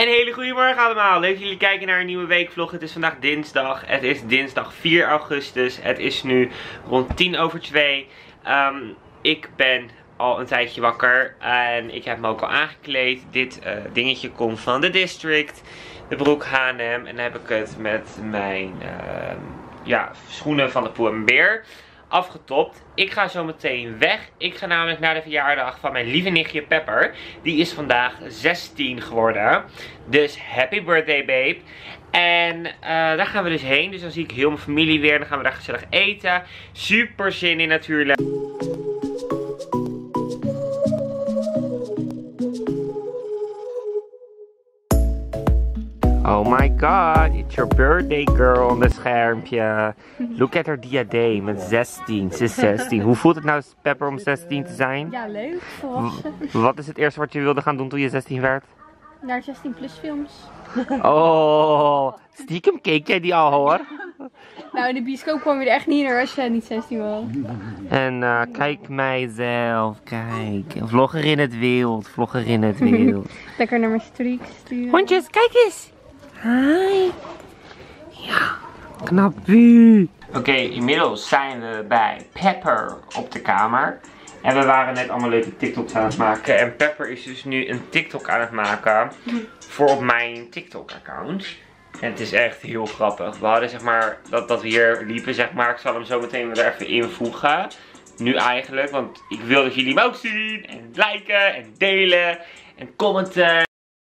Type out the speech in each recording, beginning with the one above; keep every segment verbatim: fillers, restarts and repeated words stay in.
Een hele goede morgen allemaal. Leuk dat jullie kijken naar een nieuwe weekvlog. Het is vandaag dinsdag. Het is dinsdag vier augustus. Het is nu rond tien over twee. Um, ik ben al een tijdje wakker. En ik heb me ook al aangekleed. Dit uh, dingetje komt van The District. De broek H en M. En dan heb ik het met mijn uh, ja, schoenen van de Pull and Bear afgetopt. Ik ga zo meteen weg. Ik ga namelijk naar de verjaardag van mijn lieve nichtje Pepper. Die is vandaag zestien geworden. Dus happy birthday babe. En uh, daar gaan we dus heen. Dus dan zie ik heel mijn familie weer. Dan gaan we daar gezellig eten. Super zin in natuurlijk. Oh my god, it's your birthday girl on het schermpje. Look at her diadeem met zestien. Ze is zestien. Hoe voelt het nou, Pepper, om zestien te zijn? Ja, leuk. Volwassen. Wat is het eerste wat je wilde gaan doen toen je zestien werd? Naar zestien plus films. Oh, stiekem keek jij die al hoor. Nou, in de bioscoop kwam je er echt niet naar als je niet zestien was. En uh, kijk mijzelf, kijk. Vlogger in het wild, vlogger in het wild. Lekker naar mijn streak sturen. Hondjes, kijk eens. Hi. Ja, knappie. Oké, okay, inmiddels zijn we bij Pepper op de kamer. En we waren net allemaal leuke TikToks aan het maken. En Pepper is dus nu een TikTok aan het maken voor op mijn TikTok account. En het is echt heel grappig. We hadden zeg maar, dat, dat we hier liepen zeg maar. Ik zal hem zo meteen weer even invoegen. Nu eigenlijk, want ik wil dat jullie hem ook zien. En liken en delen en commenten.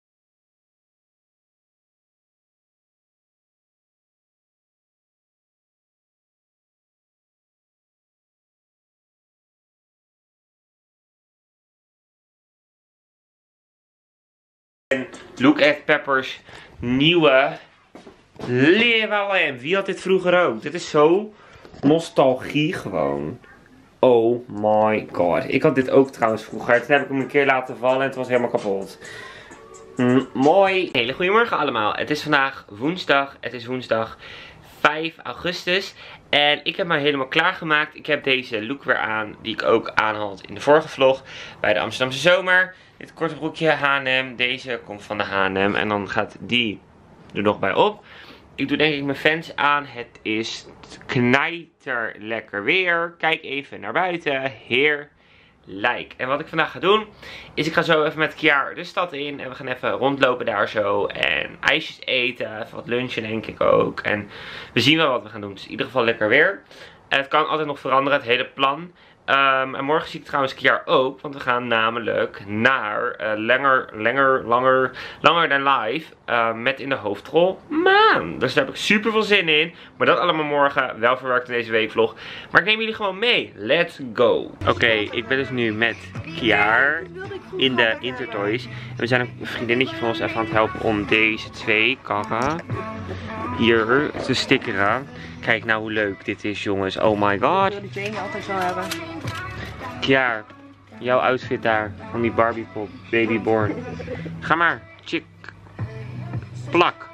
Look at Pepper's nieuwe leerlamp. Wie had dit vroeger ook? Dit is zo nostalgie gewoon. Oh my god. Ik had dit ook trouwens vroeger. Toen heb ik hem een keer laten vallen en het was helemaal kapot. Mm, mooi. Hele goedemorgen allemaal. Het is vandaag woensdag. Het is woensdag vijf augustus. En ik heb me helemaal klaargemaakt. Ik heb deze look weer aan. Die ik ook aan had in de vorige vlog. Bij de Amsterdamse zomer. Dit korte broekje H en M. Deze komt van de H en M. En dan gaat die er nog bij op. Ik doe denk ik mijn fans aan. Het is knijter lekker weer. Kijk even naar buiten. Heerlijk. En wat ik vandaag ga doen. Is ik ga zo even met Kiara de stad in. En we gaan even rondlopen daar zo. En ijsjes eten. Even wat lunchen denk ik ook. En we zien wel wat we gaan doen. Dus in ieder geval lekker weer. En het kan altijd nog veranderen. Het hele plan. Um, en morgen zie ik trouwens Kiara ook, want we gaan namelijk naar uh, langer, langer, langer, langer dan live uh, met in de hoofdrol Maan. Dus daar heb ik super veel zin in. Maar dat allemaal morgen, wel verwerkt in deze weekvlog. Maar ik neem jullie gewoon mee. Let's go. Oké, okay, ik ben dus nu met Kiara in de Intertoys. En we zijn een vriendinnetje van ons even aan het helpen om deze twee karren hier te stickeren. Kijk nou hoe leuk dit is, jongens. Oh my god. Ik wil die benen altijd wel hebben. Kiara, jouw outfit daar van die Barbie pop, Baby Born. Ga maar, chick. Plak.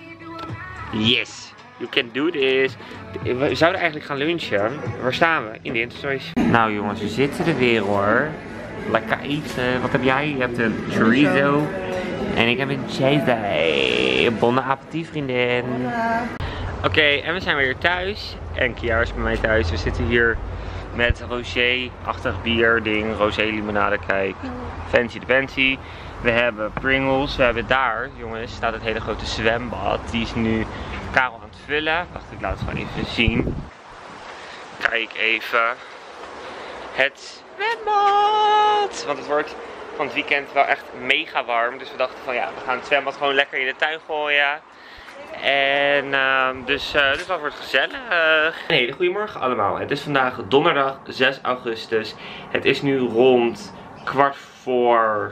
Yes, you can do this. We zouden eigenlijk gaan lunchen. Waar staan we? In de Intertoys. Nou jongens, we zitten er weer hoor. Lekker eten. Wat heb jij? Je hebt een chorizo. En ik heb een cheese. Bon appetit, vriendin. Oké, okay, en we zijn weer thuis. En Kiara is bij mij thuis. We zitten hier met rosé-achtig bier ding. Rosé limonade, kijk. Fancy de fancy. We hebben Pringles. We hebben daar, jongens, staat het hele grote zwembad. Die is nu Karel aan het vullen. Wacht, ik laat het gewoon even zien. Kijk even. Het zwembad. Want het wordt van het weekend wel echt mega warm. Dus we dachten van ja, we gaan het zwembad gewoon lekker in de tuin gooien. En uh, dus, uh, dus dat wordt gezellig. Een hele goedemorgen allemaal. Het is vandaag donderdag zes augustus. Het is nu rond kwart voor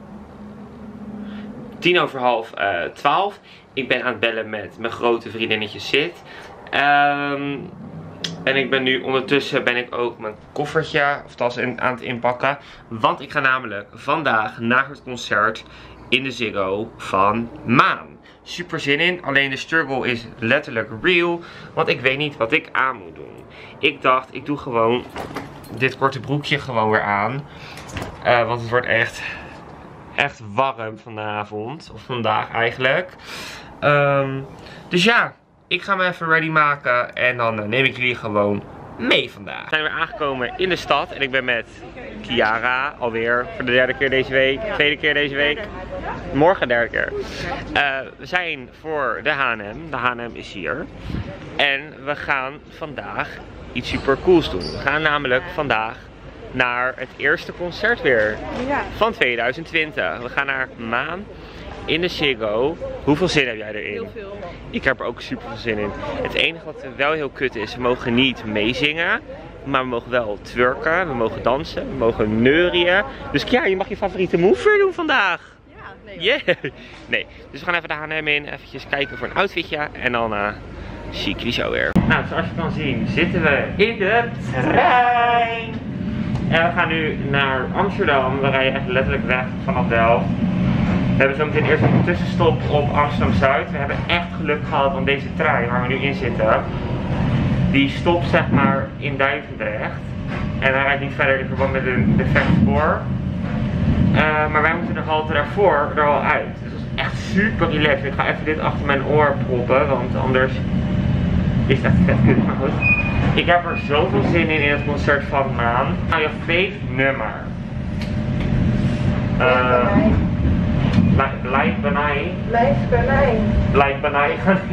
tien over half uh, twaalf. Ik ben aan het bellen met mijn grote vriendinnetje Sid. Um, en ik ben nu ondertussen ben ik ook mijn koffertje of tas in, aan het inpakken. Want ik ga namelijk vandaag naar het concert in de Ziggo van Maan. Super zin in, alleen de struggle is letterlijk real, want ik weet niet wat ik aan moet doen. Ik dacht, ik doe gewoon dit korte broekje gewoon weer aan, uh, want het wordt echt echt warm vanavond. Of vandaag eigenlijk. Um, dus ja, ik ga me even ready maken. En dan uh, neem ik jullie gewoon mee vandaag. We zijn weer aangekomen in de stad. En ik ben met Kiara. Alweer voor de derde keer deze week. Tweede keer deze week. Morgen derde keer. Uh, we zijn voor de H en M. De H en M is hier. En we gaan vandaag iets super cools doen. We gaan namelijk vandaag naar het eerste concert weer van tweeduizend twintig. We gaan naar Maan in de Ziggo. Hoeveel zin heb jij erin? Heel veel. Ik heb er ook super veel zin in. Het enige wat wel heel kut is, we mogen niet meezingen. Maar we mogen wel twerken, we mogen dansen, we mogen neurien. Dus ja, je mag je favoriete move weer doen vandaag. Ja, nee. Yeah. Nee, dus we gaan even de H en M in, eventjes kijken voor een outfitje en dan uh, zie ik jullie zo weer. Nou, zoals je kan zien zitten we in de trein. En we gaan nu naar Amsterdam. We rijden echt letterlijk weg vanaf Delft. We hebben zo meteen eerst een tussenstop op Amsterdam-Zuid. We hebben echt geluk gehad, want deze trein waar we nu in zitten, die stopt zeg maar in Duivendrecht. En hij rijdt niet verder in verband met een defect spoor. Uh, maar wij moeten de halte daarvoor er al uit. Dus dat is echt super relaxed. Ik ga even dit achter mijn oor proppen, want anders is het echt vet kut. Maar goed. Ik heb er zoveel zin in in het concert van Maan. Nou, je fave nummer. Uh, Blijf Banai. Blijf Banai. Blijf Banai.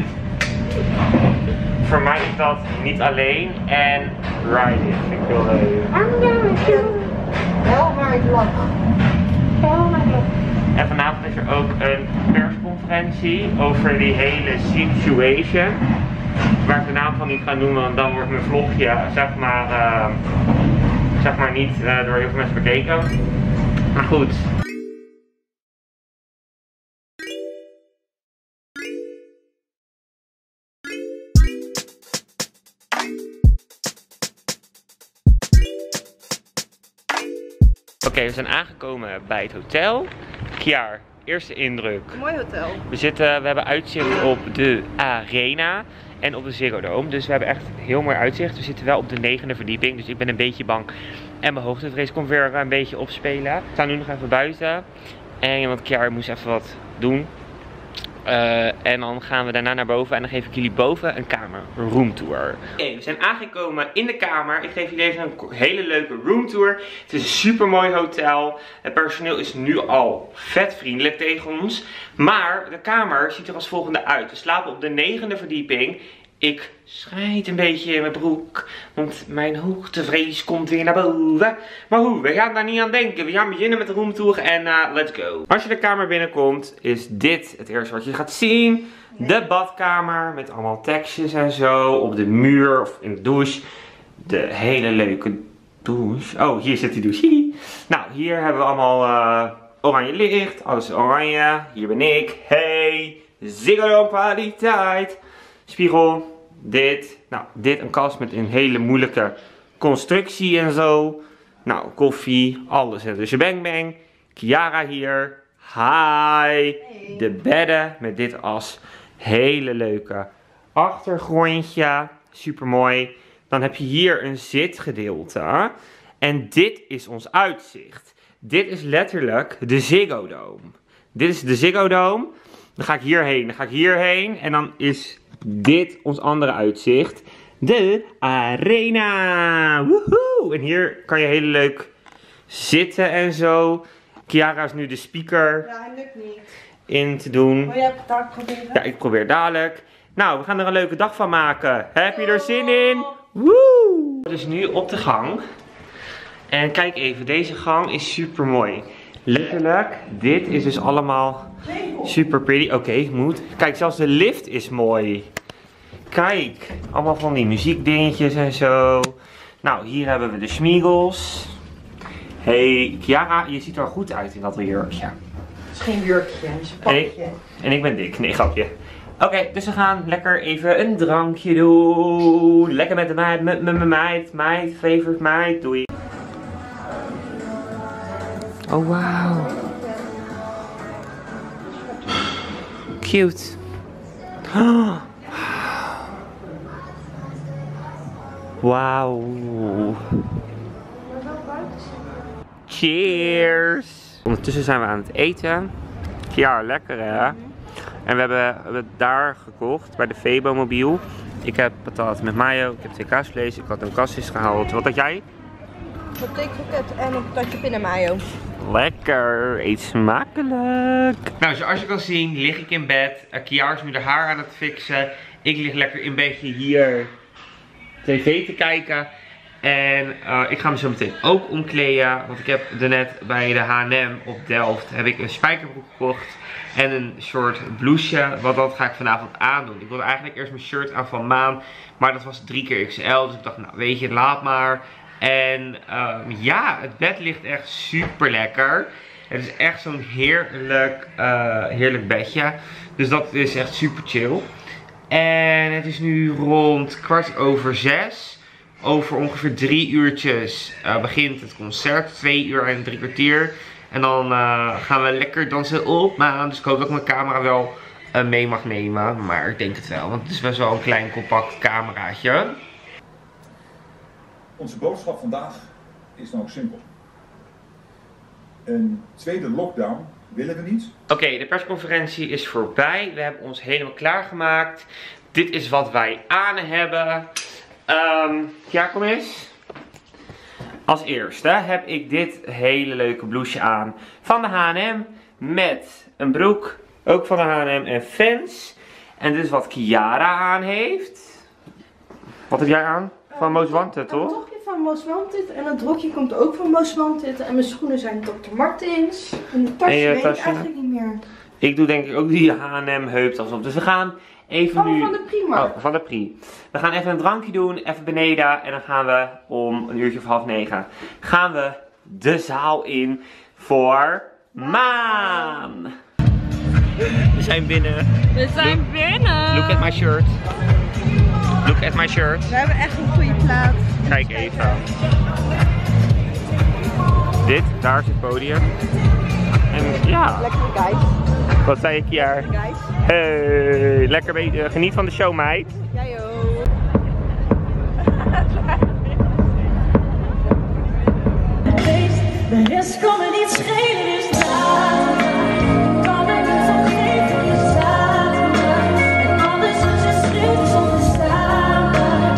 Voor mij is dat Niet Alleen en Ride It. Vind ik heel leuk. I'm going to Hell My Block. Hell My Block. En vanavond is er ook een persconferentie over die hele situation. Waar ik de naam van niet ga noemen, want dan wordt mijn vlogje zeg maar, uh, zeg maar niet uh, door heel veel mensen bekeken. Maar goed. Oké, okay, we zijn aangekomen bij het hotel. Kiar, eerste indruk. Mooi hotel. We, zitten, we hebben uitzicht op de Arena en op de Ziggo Dome. Dus we hebben echt heel mooi uitzicht. We zitten wel op de negende verdieping, dus ik ben een beetje bang. En mijn hoogtevrees komt weer een beetje opspelen. We staan nu nog even buiten. En want Kiar moest even wat doen. Uh, en dan gaan we daarna naar boven en dan geef ik jullie boven een kamer, een roomtour. Oké, okay, we zijn aangekomen in de kamer. Ik geef jullie even een hele leuke roomtour. Het is een super mooi hotel. Het personeel is nu al vet vriendelijk tegen ons. Maar de kamer ziet er als volgende uit. We slapen op de negende verdieping. Ik schijt een beetje in mijn broek, want mijn hoogtevrees komt weer naar boven. Maar hoe, we gaan daar niet aan denken. We gaan beginnen met de roomtour en uh, let's go. Als je de kamer binnenkomt, is dit het eerste wat je gaat zien. De badkamer met allemaal tekstjes en zo op de muur of in de douche. De hele leuke douche. Oh, hier zit die douche. Nou, hier hebben we allemaal uh, oranje licht. Alles is oranje. Hier ben ik. Hey, Ziggo Dome kwaliteit. Spiegel. Dit, nou dit een kast met een hele moeilijke constructie en zo. Nou, koffie, alles. Dus je bang bang. Kiara hier. Hi. Hey. De bedden met dit als hele leuke achtergrondje. Super mooi. Dan heb je hier een zitgedeelte. En dit is ons uitzicht. Dit is letterlijk de Ziggo Dome. Dit is de Ziggo Dome. Dan ga ik hierheen, dan ga ik hierheen. En dan is dit ons andere uitzicht. De Arena. Woehoe! En hier kan je heel leuk zitten en zo. Kiara is nu de speaker. Ja, lukt niet. In te doen. Wil jij het daar proberen? Ja, ik probeer dadelijk. Nou, we gaan er een leuke dag van maken. Heb je er zin in? Woe! Dus nu op de gang. En kijk even, deze gang is super mooi. Letterlijk, dit is dus allemaal super pretty. Oké, okay, moet. Kijk, zelfs de lift is mooi. Kijk, allemaal van die muziekdingetjes en zo. Nou, hier hebben we de Schmiegels. Hey, Kiara, je ziet er goed uit in dat jurkje. Het is geen jurkje, het is een pakje. En ik, en ik ben dik, nee grapje. Oké, okay, dus we gaan lekker even een drankje doen. Lekker met de meid, met mijn meid, meid, favorite meid, doei. Oh, wauw. Cute. Oh. Wauw. Cheers. Ondertussen zijn we aan het eten. Ja, lekker hè? En we hebben, we hebben het daar gekocht bij de Febo-mobiel. Ik heb patat met mayo, ik heb twee kaasvlees, ik had een cassis gehaald. Wat had jij? Paté kroket en een patatje pinda Lekker, eet smakelijk. Nou, zoals je kan zien lig ik in bed. Uh, Kiara is nu de haar aan het fixen. Ik lig lekker in bedje hier tv te kijken. En uh, ik ga me zo meteen ook omkleden. Want ik heb daarnet bij de H en M op Delft heb ik een spijkerbroek gekocht. En een soort blouseje. Want dat ga ik vanavond aandoen. Ik wilde eigenlijk eerst mijn shirt aan van Maan. Maar dat was drie keer X L. Dus ik dacht, nou weet je, laat maar. En uh, ja, het bed ligt echt super lekker. Het is echt zo'n heerlijk, uh, heerlijk bedje. Dus dat is echt super chill. En het is nu rond kwart over zes. Over ongeveer drie uurtjes uh, begint het concert. Twee uur en drie kwartier. En dan uh, gaan we lekker dansen op Maan. Dus ik hoop dat ik mijn camera wel uh, mee mag nemen. Maar ik denk het wel. Want het is best wel een klein compact cameraatje. Onze boodschap vandaag is dan ook simpel. Een tweede lockdown willen we niet. Oké, okay, de persconferentie is voorbij. We hebben ons helemaal klaargemaakt. Dit is wat wij aan hebben. Um, ja, kom eens. Als eerste heb ik dit hele leuke blouseje aan van de H en M. Met een broek, ook van de H en M en fans. En dit is wat Kiara aan heeft. Wat heb jij aan? Van Most Wanted, toch? Een topje van Most Wanted en het rokje komt ook van Most Wanted. En mijn schoenen zijn dokter Martens. En de tasje weet ik eigenlijk niet meer. Ik doe denk ik ook die H en M heuptas op. Dus we gaan even oh, nu... van de Primark. Oh, van de Pri. We gaan even een drankje doen, even beneden. En dan gaan we om een uurtje of half negen gaan we de zaal in voor Maan. We zijn binnen. We zijn look, binnen. Look at my shirt. Look at my shirt. We hebben echt een goede plaats. Kijk even. Dit, daar is het podium. En ja. Lekker guys. Wat zei ik hier? Guys. Hey, lekker bezig. Geniet van de show, meid. Jij ook. De rest kan me niet schelen, dus laat me. Kan er niet van geven, je staat me. En alles is je schreeuwt zonder samen.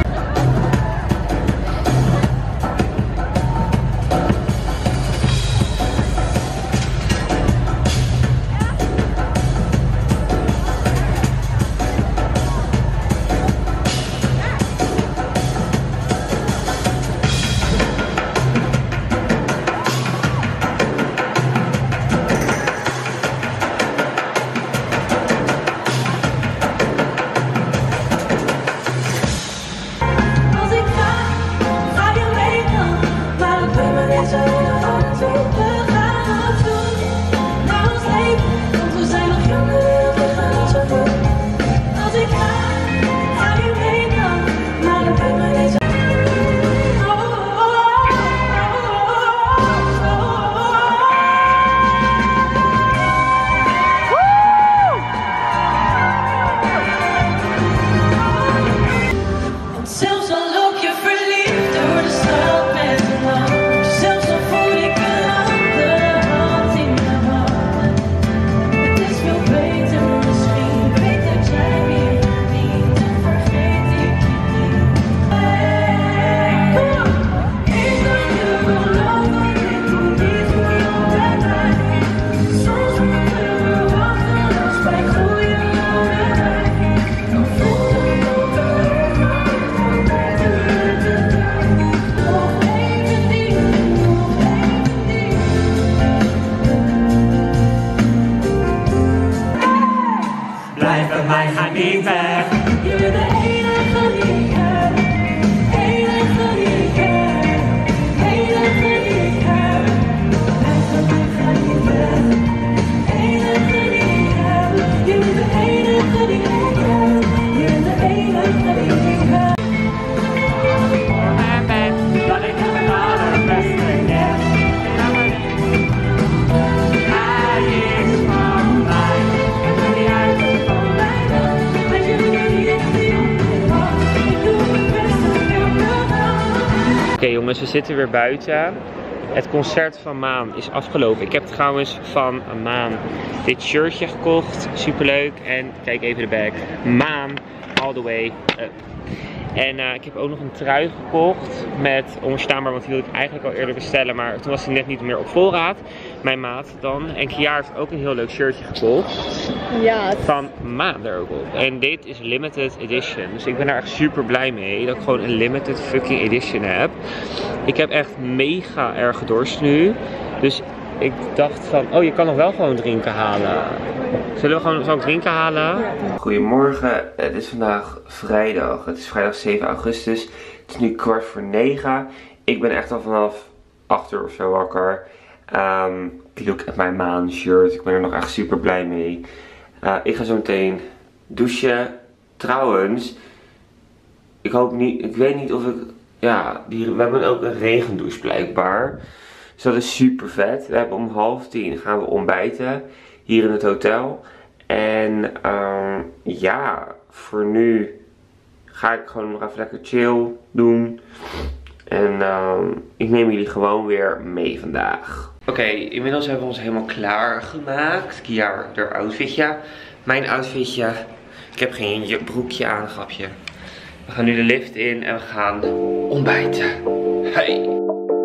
Oké jongens, we zitten weer buiten. Het concert van Maan is afgelopen. Ik heb trouwens van Maan dit shirtje gekocht. Superleuk. En kijk even de back. Maan all the way up. En uh, ik heb ook nog een trui gekocht met onverstaanbaar, want die wilde ik eigenlijk al eerder bestellen, maar toen was hij net niet meer op voorraad. Mijn maat dan. En Kia heeft ook een heel leuk shirtje gekocht. Ja. Van Maan er ook op. En dit is limited edition. Dus ik ben daar echt super blij mee dat ik gewoon een limited fucking edition heb. Ik heb echt mega erg dorst nu. Dus ik dacht van, oh je kan nog wel gewoon drinken halen. Zullen we gewoon zo drinken halen? Goedemorgen, het is vandaag vrijdag. Het is vrijdag zeven augustus. Het is nu kwart voor negen. Ik ben echt al vanaf acht uur of zo wakker. Um, ik look at mijn Maan shirt. Ik ben er nog echt super blij mee. Uh, ik ga zo meteen douchen. Trouwens, ik hoop niet, ik weet niet of ik, ja, die, we hebben ook een regendouche blijkbaar. Dus dat is super vet. We hebben om half tien gaan we ontbijten hier in het hotel. En um, ja, voor nu ga ik gewoon nog even lekker chill doen. En um, ik neem jullie gewoon weer mee vandaag. Oké, okay, inmiddels hebben we ons helemaal klaargemaakt. Kia, haar outfitje. Mijn outfitje. Ik heb geen broekje aan, grapje. We gaan nu de lift in en we gaan ontbijten. Hey!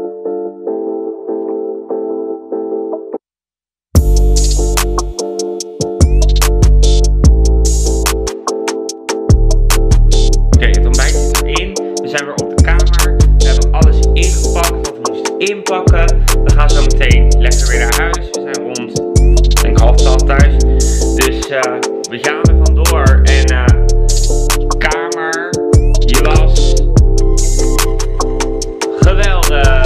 Inpakken. We gaan zo meteen lekker weer naar huis. We zijn rond, denk ik half twaalf thuis. Dus uh, we gaan er vandoor. En uh, kamer, jas. Geweldig.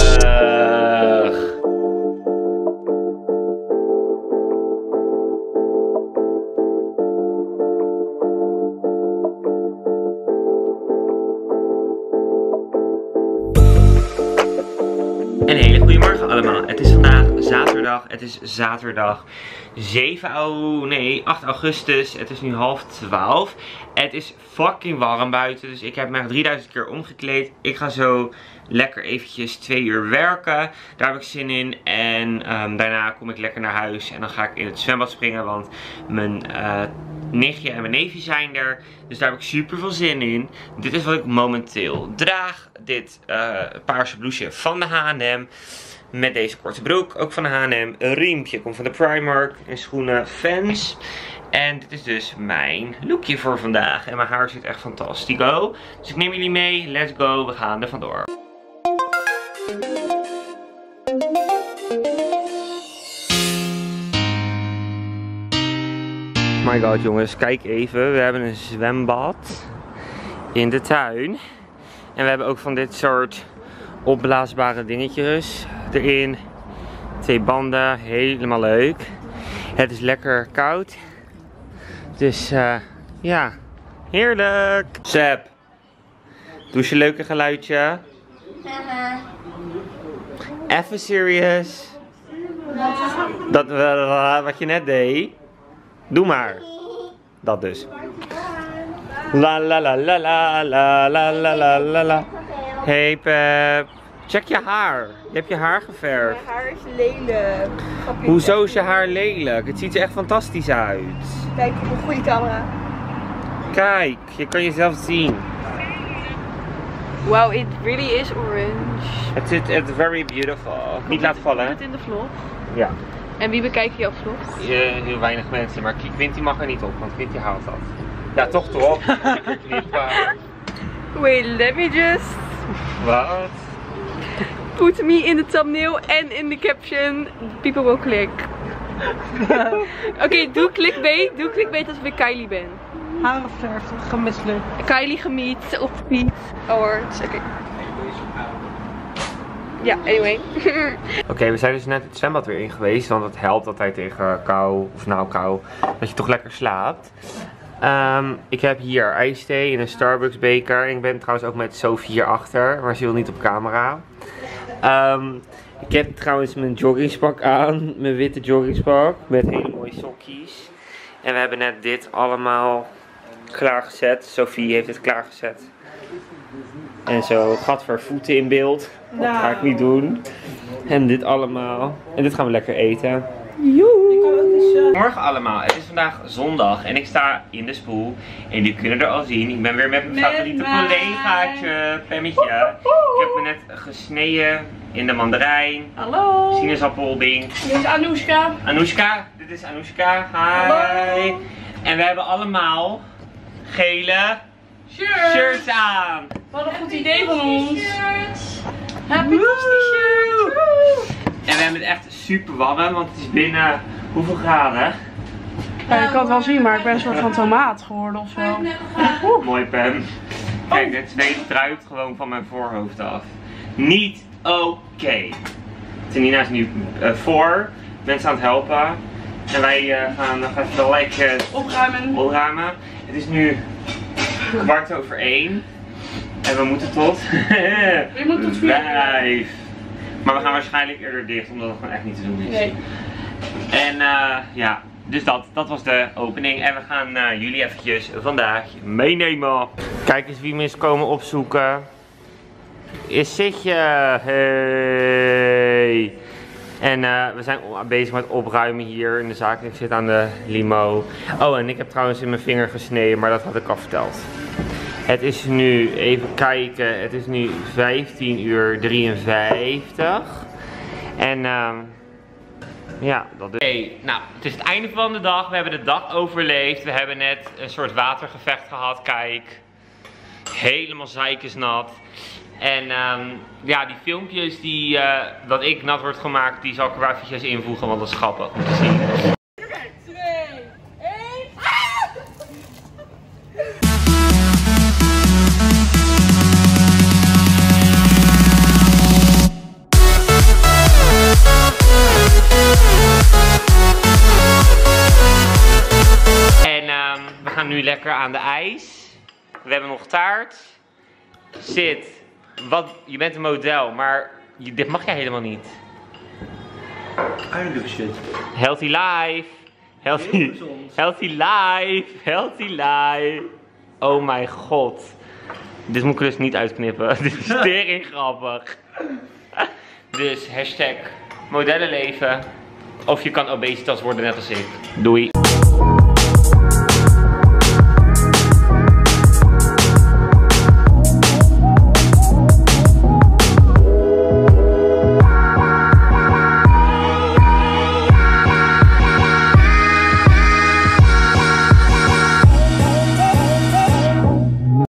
Een hele goede morgen allemaal. Het is vandaag zaterdag. Het is zaterdag zeven, oh nee, acht augustus. Het is nu half twaalf. Het is fucking warm buiten. Dus ik heb me echt drieduizend keer omgekleed. Ik ga zo lekker eventjes twee uur werken. Daar heb ik zin in. En um, daarna kom ik lekker naar huis. En dan ga ik in het zwembad springen. Want mijn uh, nichtje en mijn neefje zijn er. Dus daar heb ik super veel zin in. Dit is wat ik momenteel draag. Dit uh, paarse blouseje van de H en M. Met deze korte broek, ook van de H en M. Een riempje, komt van de Primark. En schoenen Vans. En dit is dus mijn lookje voor vandaag. En mijn haar zit echt fantastico. Dus ik neem jullie mee. Let's go. We gaan er vandoor. Oh my god jongens, kijk even. We hebben een zwembad in de tuin. En we hebben ook van dit soort opblaasbare dingetjes erin. Twee banden, helemaal leuk. Het is lekker koud. Dus uh, ja, heerlijk. Seb, doe eens je leuke geluidje. Even serious. Dat uh, wat je net deed. Doe maar. Dat dus. La la la la la la la la la la la. Hey Pep. Check je haar. Je hebt je haar geverfd. Mijn haar is lelijk. Hoezo is je haar lelijk? Het ziet er echt fantastisch uit. Kijk op een goede camera. Kijk, je kan jezelf zien. Wow, it really is orange. Het is it's very beautiful. Niet laten vallen. Het in de vlog. Ja. En wie bekijkt jouw vlog? Uh, heel weinig mensen, maar Quinty mag er niet op, want Quinty houdt dat. Ja, toch toch? Wait, let me just... Wat? Put me in the thumbnail and in the caption. People will click. Oké, okay, doe clickbait. Doe clickbait alsof ik Kylie ben. Harenverf, gemislukt. Kylie gemiet op Piet Awards. Oké. Okay. Ja, anyway. Oké, okay, we zijn dus net het zwembad weer in geweest. Want het helpt altijd tegen kou, of nou kou, dat je toch lekker slaapt. Um, ik heb hier ijsthee in een Starbucks beker. Ik ben trouwens ook met Sophie hierachter, maar ze wil niet op camera. Um, ik heb trouwens mijn joggingspak aan. Mijn witte joggingspak met hele mooie sokjes. En we hebben net dit allemaal klaargezet. Sophie heeft het klaargezet. En zo gadver voeten in beeld. Dat Nou. ga ik niet doen. En dit allemaal. En dit gaan we lekker eten. Ik kan ook eens... Uh... Morgen allemaal, het is vandaag zondag en ik sta in de spoel. En jullie kunnen er al zien, ik ben weer met mijn Met favoriete mij. collegaatje, Pemmetje. Ik heb me net gesneden in de mandarijn, Hallo. sinaasappelbing. Dit is Anoushka. Anoushka, dit is Anoushka, hi. Hallo. En we hebben allemaal gele Shirt. shirts aan. Wat een goed idee van ons. Happy Woe. Disney En we hebben het echt super warm, want het is binnen hoeveel graden? Ja, ik kan het wel zien, maar ik ben een soort van tomaat geworden of zo. Oeh, mooi pen. Kijk, dit zweet druipt gewoon van mijn voorhoofd af. Niet oké. Okay. Tanina is nu uh, voor, mensen aan het helpen. En wij uh, gaan nog even lekker Opruimen. opruimen. Het is nu kwart over één. En we moeten tot We moeten tot vier uur. vijf. Maar we gaan waarschijnlijk eerder dicht, omdat het gewoon echt niet te doen is. Nee. En uh, ja, dus dat, dat was de opening. En we gaan uh, jullie eventjes vandaag meenemen. Kijk eens wie me is komen opzoeken. Is Sitje. Hey. En uh, we zijn bezig met opruimen hier in de zaak. Ik zit aan de limo. Oh, en ik heb trouwens in mijn vinger gesneden, maar dat had ik al verteld. Het is nu, even kijken, het is nu vijftien uur drieënvijftig. En um, ja, dat is... Hey, nou, het is het einde van de dag. We hebben de dag overleefd. We hebben net een soort watergevecht gehad, kijk. Helemaal zeikensnat. En um, ja, die filmpjes die, uh, dat ik nat wordt gemaakt, die zal ik er wel eventjes invoegen, want dat is grappig om te zien. Nu lekker aan de ijs. We hebben nog taart. Zit. Wat, je bent een model, maar je, dit mag jij helemaal niet. I don't give a shit. Healthy life. Healthy, healthy life. Healthy life. Oh mijn god. Dit moet ik dus niet uitknippen. Dit is tering grappig. Dus hashtag modellenleven. Of je kan obesitas worden net als ik. Doei.